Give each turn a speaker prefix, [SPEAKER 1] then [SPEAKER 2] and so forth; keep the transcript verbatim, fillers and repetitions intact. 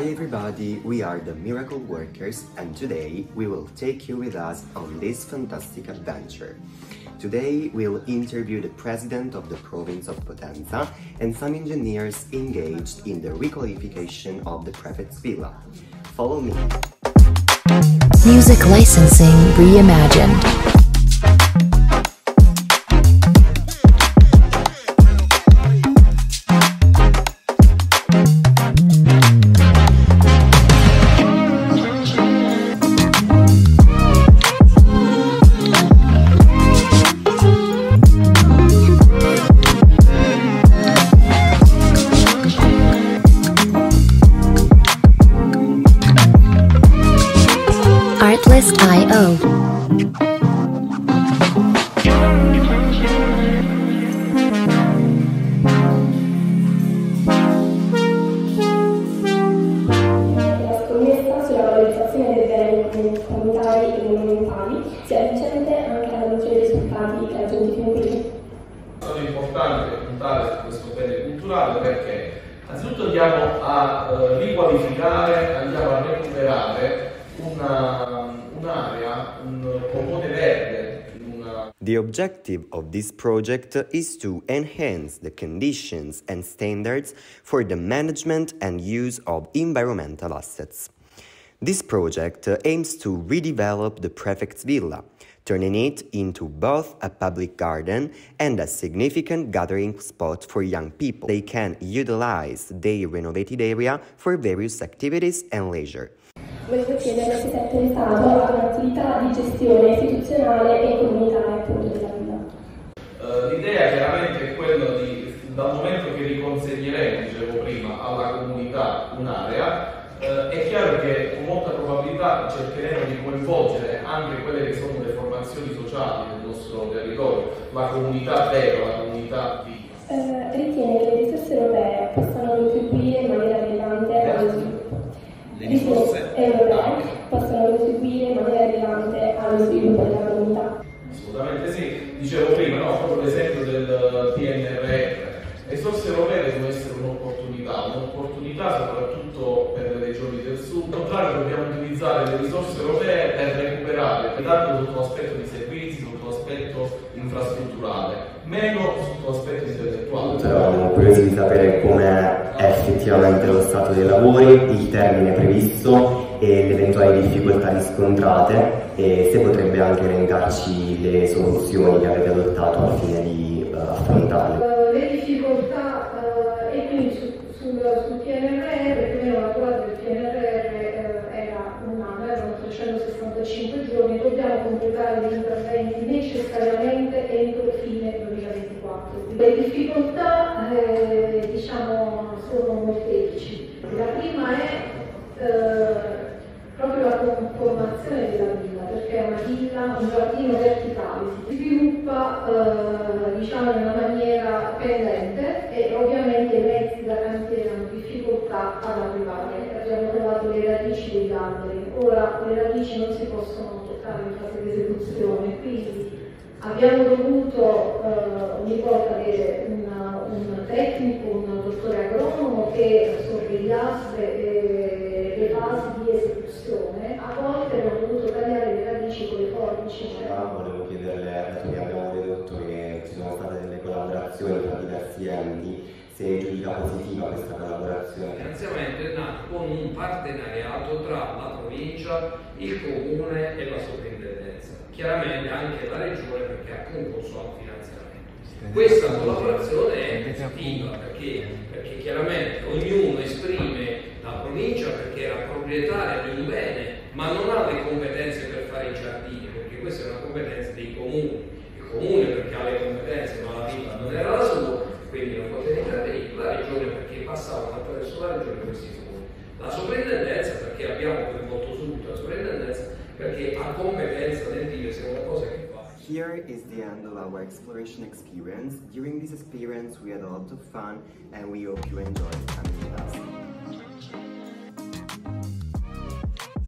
[SPEAKER 1] everybody, we are the Miracle Workers and today we will take you with us on this fantastic adventure. Today we'll interview the president of the province of Potenza and some engineers engaged in the requalification of the prefect's villa. Follow me.
[SPEAKER 2] Music licensing reimagined. Artlist punto i o.
[SPEAKER 3] Sulla valorizzazione dei beni comunitari e monumentali sia vincente anche alla luce dei risultati raggiunti fino qui.
[SPEAKER 4] È stato importante puntare su questo bene culturale perché anzitutto andiamo a uh, riqualificare, andiamo a recuperare una, un'area, un polmone verde. Una...
[SPEAKER 1] The objective of this project is to enhance the conditions and standards for the management and use of environmental assets. This project aims to redevelop the prefect's villa, turning it into both a public garden and a significant gathering spot for young people. They can utilize their renovated area for various activities and leisure.
[SPEAKER 3] Volevo chiedere se è pensato a un'attività di gestione istituzionale e comunitaria appunto della villa.
[SPEAKER 4] Uh, l'idea chiaramente è quella di, dal momento che riconsegneremo, dicevo prima, alla comunità un'area, Uh, è chiaro che con molta probabilità cercheremo di coinvolgere anche quelle che sono le formazioni sociali del nostro territorio, la comunità vera, la comunità viva.
[SPEAKER 3] Uh, ritiene che le risorse europee possano contribuire in maniera rilevante allo sviluppo?
[SPEAKER 4] Le risorse
[SPEAKER 3] europee possono contribuire in maniera rilevante allo sviluppo della comunità?
[SPEAKER 4] Assolutamente sì, dicevo prima, no, proprio l'esempio del P N R R. Le risorse europee devono essere un'opportunità, un'opportunità soprattutto per le regioni del sud. Al contrario, dobbiamo utilizzare le risorse europee per recuperare, tanto sotto l'aspetto di servizi, sotto l'aspetto infrastrutturale, meno sotto l'aspetto intellettuale.
[SPEAKER 1] Siamo curiosi di sapere com'è effettivamente lo stato dei lavori, il termine previsto e le eventuali difficoltà riscontrate e se potrebbe anche elencarci le soluzioni che avete adottato al fine di uh, affrontarle.
[SPEAKER 5] Le difficoltà uh, e quindi su, sul, sul P N R R, più o meno la durata del P N R R uh, era un anno, erano trecentosessantacinque giorni, dobbiamo completare gli interventi necessariamente entro fine duemilaventiquattro. Le difficoltà eh, diciamo sono molteplici. La prima è eh, proprio la conformazione della villa, perché è una villa, un giardino verticale, si sviluppa eh, diciamo in una maniera pendente e ovviamente i mezzi da cantiere hanno difficoltà ad arrivare. Abbiamo trovato le radici degli alberi, ora le radici non si possono toccare in fase di esecuzione, quindi abbiamo dovuto eh, ogni volta avere una, un tecnico, un dottore agronomo che sorvegliasse eh, le fasi di esecuzione. A volte abbiamo dovuto tagliare le radici con le forbici.
[SPEAKER 1] Ah, volevo chiederle, dato che abbiamo dedotto che ci sono state delle collaborazioni tra diversi enti, se giudica positiva questa collaborazione.
[SPEAKER 6] Finanziamento è nato con un partenariato tra la provincia, il comune e la sovrintendenza. Chiaramente anche la regione perché ha concorso al finanziamento. Questa collaborazione è positiva perché, perché chiaramente ognuno esprime la provincia perché era proprietaria di un bene ma non ha le competenze per fare i giardini perché questa è una competenza dei comuni. Il comune perché ha le competenze ma la villa non era la sua, quindi non poteva intervenire. La regione perché passavano attraverso la regione questi comuni. La sovrintendenza perché abbiamo coinvolto subito la sovrintendenza perché ha competenza nel dire se è una cosa che fa.
[SPEAKER 1] Here is the end of our exploration experience. During this experience we had a lot of fun and we hope you enjoyed coming with us.